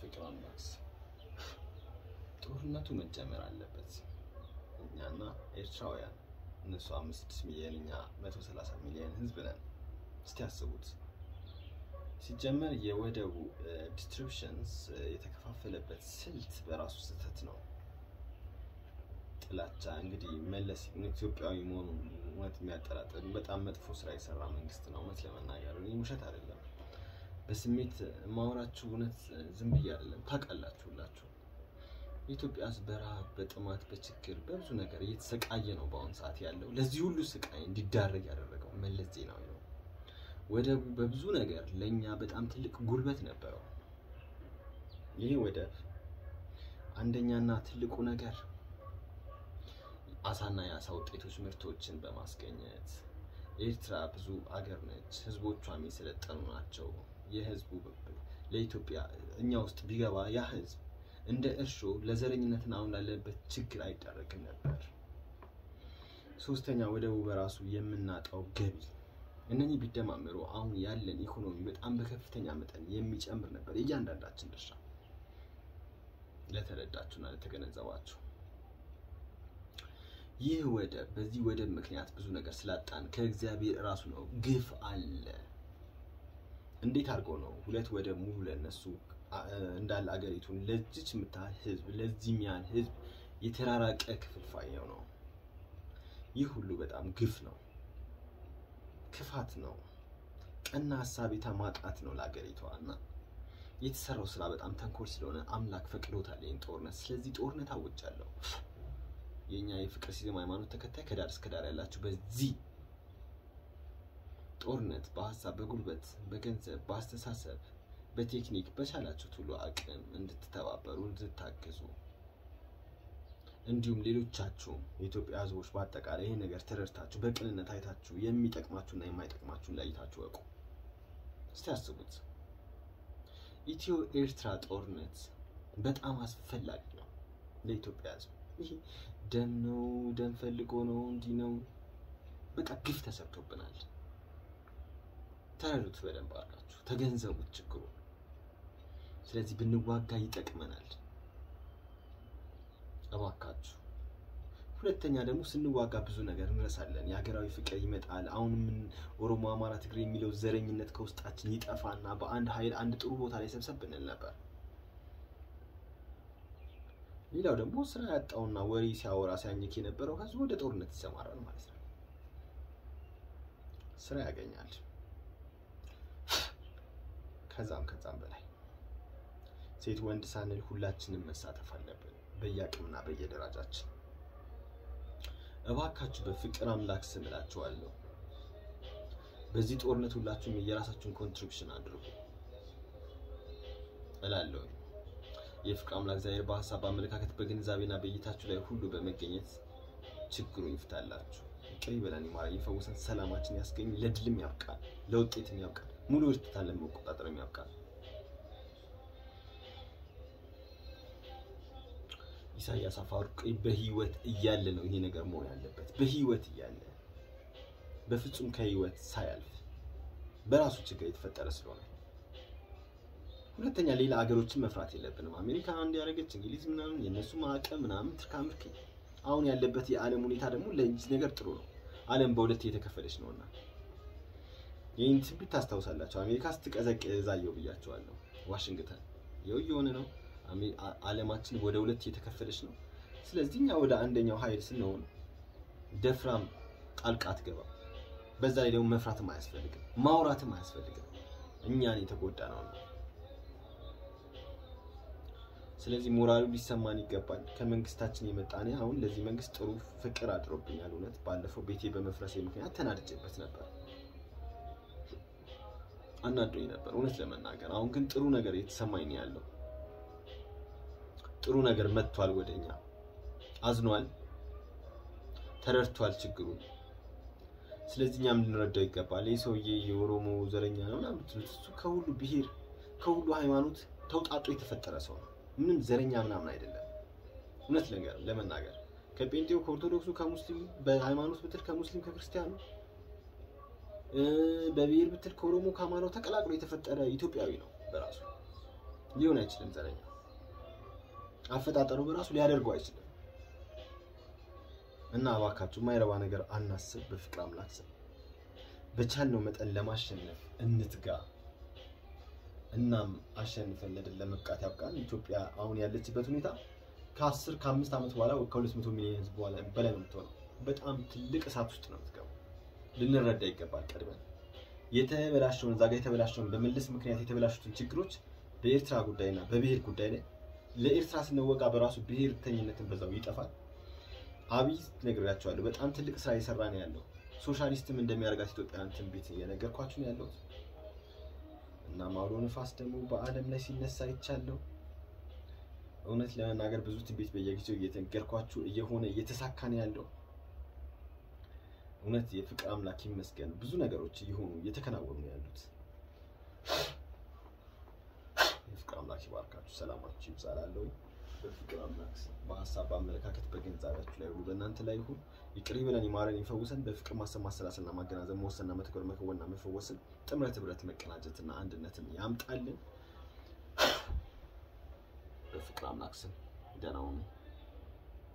በፍቅር አምላክስ ጦርነቱ መጀመር አለበት። እኛና ኤርትራውያን እነሱ 5 ሚሊዮን እኛ 130 ሚሊዮን ህዝብ ነን። እስቲ አስቡት። ሲጀመር የወደቡ ዲስትሪቢዩሽንስ የተከፋፈለበት ስልት በራሱ ስህተት ነው። ጥላቻ እንግዲህ መለስ ኢትዮጵያዊ መሆኑን እውነት የሚያጠራጥር በጣም መጥፎ ስራ የሰራ መንግስት ነው። እውነት ለመናገር እኔ ውሸት አይደለም። በስሜት ማውራችሁ እውነት ዝም ብዬ አይደለም። ታውቃላችሁ ሁላችሁ የኢትዮጵያ ህዝብ በረሃብ በጥማት በችግር በብዙ ነገር እየተሰቃየ ነው በአሁን ሰዓት ያለው። ለዚህ ሁሉ ስቃይ እንዲዳረግ ያደረገው መለስ ዜናዊ ነው። ወደቡ በብዙ ነገር ለኛ በጣም ትልቅ ጉልበት ነበረው። ይሄ ወደብ አንደኛና ትልቁ ነገር አሳና የአሳ ውጤቶች ምርቶችን በማስገኘት ኤርትራ ብዙ አገር ነች። ህዝቦቿም የሰለጠኑ ናቸው። የህዝቡ ለኢትዮጵያ እኛ ውስጥ ቢገባ ያ ህዝብ እንደ እርሾ ለዘረኝነትና አሁን ላለበት ችግር አይዳረግም ነበር። ሶስተኛ ወደቡ በራሱ የምናጣው ገቢ እነኚህ ቢደማመሩ አሁን ያለን ኢኮኖሚ በጣም በከፍተኛ መጠን የሚጨምር ነበር። እያንዳንዳችን ድርሻ ለተረዳችሁና ለተገነዘባችሁ ይህ ወደብ በዚህ ወደብ ምክንያት ብዙ ነገር ስላጣን ከእግዚአብሔር ራሱ ነው ግፍ አለ። እንዴት አድርጎ ነው ሁለት ወደብ ሙሉ ለነሱ እንዳለ አገሪቱን ለዚች ምታል ህዝብ ለዚህም ያን ህዝብ የተራራቀ ክፍልፋይ ነው። ይህ ሁሉ በጣም ግፍ ነው፣ ክፋት ነው፣ ቀና ሐሳቢታ ማጣት ነው ለአገሪቷና የተሰራው ስራ በጣም ተንኮል ስለሆነ አምላክ ፈቅዶታል ይሄን ጦርነት። ስለዚህ ጦርነት አውጃለሁ። የኛ የፍቅር ሲዝም ሃይማኖት ተከታይ ከዳር እስከ ዳር ያላችሁ በዚህ ጦርነት በሐሳብ በጉልበት በገንዘብ በአስተሳሰብ በቴክኒክ በቻላችሁት ሁሉ አቅም እንድትተባበሩ እንድታገዙ እንዲሁም ሌሎቻችሁ የኢትዮጵያ ህዝቦች በአጠቃላይ ይሄ ነገር ተረድታችሁ በቅንነት አይታችሁ የሚጠቅማችሁና የማይጠቅማችሁን ለይታችሁ ወቁ። እስቲ አስቡት። ኢትዮ ኤርትራ ጦርነት በጣም አስፈላጊ ነው ለኢትዮጵያ ህዝብ። ይሄ ደም ነው፣ ደም ፈልጎ ነው፣ እንዲህ ነው። በቃ ግፍ ተሰርቶብናል። ተረዱት በደንብ አድርጋችሁ ተገንዘቡት ችግሩ። ስለዚህ ብንዋጋ ይጠቅመናል እባካችሁ። ሁለተኛ ደግሞ ስንዋጋ ብዙ ነገር እንረሳለን። የሀገራዊ ፍቅር ይመጣል። አሁን ምን ኦሮሞ፣ አማራ፣ ትግሬ የሚለው ዘረኝነት ከውስጣችን ይጠፋና በአንድ ኃይል አንድ ጥሩ ቦታ ላይ ሰብሰብ ብንል ነበር። ሌላው ደግሞ ስራ ያጣውና ወሬ ሲያወራ ሲያኝክ የነበረው ህዝብ ወደ ጦርነት ይሰማራል ማለት ነው። ስራ ያገኛል። ከዛም በላይ ሴት ወንድ ሳንል ሁላችንም መሳተፍ አለብን በየአቅምና በየደረጃችን። እባካችሁ በፍቅር አምላክ ስም እላችኋለሁ በዚህ ጦርነት ሁላችሁም የራሳችሁን ኮንትሪቢዩሽን አድርጉ እላለሁ። የፍቅር አምላክ እግዚአብሔር በሐሳብ በአመለካከት በግንዛቤና በእይታችሁ ላይ ሁሉ በመገኘት ችግሩን ይፍታላችሁ። ይቅር ይበለን፣ ይማረን፣ ይፈውሰን፣ ሰላማችን ያስገኝ፣ ለድልም ያብቃን፣ ለውጤትም ያብቃን፣ ሙሉ እርትታን ለመቆጣጠርም ያብቃን። ኢሳያስ አፈወርቂ በህይወት እያለ ነው ይሄ ነገር መሆን ያለበት። በህይወት እያለ በፍጹም ከህይወት ሳያልፍ በራሱ ችግር የተፈጠረ ስለሆነ። ሁለተኛ ሌላ ሀገሮችን መፍራት የለብንም። አሜሪካ አንድ ያረገች እንግሊዝ ምናምን የነሱ ማዕቀብ ምናምን ትርካምርክ። አሁን ያለበት የዓለም ሁኔታ ደግሞ ለዚህ ነገር ጥሩ ነው። ዓለም በሁለት የተከፈለች ነውና ይሄን ትንቢት ታስታውሳላችሁ። አሜሪካ ስትቀዘቅዝ አየው ብያቸዋለሁ። ዋሽንግተን የሆነ ነው። ዓለማችን ወደ ሁለት የተከፈለች ነው። ስለዚህ እኛ ወደ አንደኛው ኃይል ስንሆን ደፍራም ጣልቃ አትገባም። በዛ ላይ ደግሞ መፍራትም አያስፈልግም፣ ማውራትም አያስፈልግም። እኛን የተጎዳነው ነው። ስለዚህ ሞራሉ ሊሰማን ይገባል። ከመንግስታችን የመጣነ አሁን ለዚህ መንግስት ጥሩ ፍቅር አድሮብኛል። እውነት ባለፈው ቤቴ በመፍረሴ ምክንያት ተናድጄበት ነበር፣ አናዶኝ ነበር እውነት ለመናገር። አሁን ግን ጥሩ ነገር የተሰማኝ ነው ያለው። ጥሩ ነገር መጥቷል ወደኛ፣ አዝኗል፣ ተረድቷል ችግሩን። ስለዚህ እኛም ልንረዳው ይገባል። ይሄ ሰውዬ የኦሮሞ ዘረኛ ነው ምናምን እሱ ከሁሉ ብሔር ከሁሉ ሃይማኖት ተውጣጦ የተፈጠረ ሰው ነው። ምንም ዘረኛ ምናምን አይደለም። እውነት ለመናገር ከጴንጤው ከኦርቶዶክሱ ከሙስሊም በሃይማኖት ብትል ከሙስሊም ከክርስቲያኑ በብሔር ብትል ከኦሮሞ ከአማራው ተቀላቅሎ የተፈጠረ ኢትዮጵያዊ ነው በራሱ። ሊሆን አይችልም ዘረኛ አፈጣጠሩ በራሱ ሊያደርገው አይችልም እና አባካችሁ ማይረባ ነገር አናስብ በፍቅር አምላክ ስም በቻልነው መጠን ለማሸነፍ እንትጋ እናም አሸንፈን ለድል ለመብቃት ያብቃን ኢትዮጵያ አሁን ያለችበት ሁኔታ ከ10 ከ5 ዓመት በኋላ ከ200 ሚሊዮን ህዝብ በላይ ነው የምትሆነው በጣም ትልቅ እሳት ውስጥ ነው የምትገባው ልንረዳ ይገባል ቀድመን የተበላሸውን ዛጋ የተበላሸውን በመለስ ምክንያት የተበላሹትን ችግሮች በኤርትራ ጉዳይና በብሔር ጉዳይ ላይ ለኤርትራ ስንወጋ በራሱ ብሔርተኝነትን በዛው ይጠፋል አብይ ነግራቸዋለሁ በጣም ትልቅ ስራ እየሰራ ነው ያለው ሶሻሊስትም እንደሚያደርጋት ኢትዮጵያን ትንቢት እየነገርኳችሁ ነው ያለው እና ማውሎ ንፋስ ደግሞ በአለም ላይ ሲነሳ ይቻለው እውነት ለመናገር ብዙ ትንቢት በየጊዜው እየተነገርኳችሁ እየሆነ እየተሳካ ነው ያለው እውነት የፍቅር አምላክ ይመስገን ብዙ ነገሮች እየሆኑ እየተከናወኑ ነው ያሉት የፍቅር አምላክ ይባርካችሁ ሰላማችሁ ይብዛላለሁ በፍቅር አምላክ በሐሳብ በአመለካከት በግንዛቤያችሁ ላይ ሁሉ በእናንተ ላይ ይሁን ይቅር ይበለን ይማረን ይፈውሰን በፍቅር ማሰብ ማሰላሰልና ማገናዘብ መወሰንና መተግበር መከወንና መፈወስን ጥምረት ህብረት መቀናጀትና አንድነትን ያምጣልን በፍቅር አምላክ ስም ደህና ሁኑ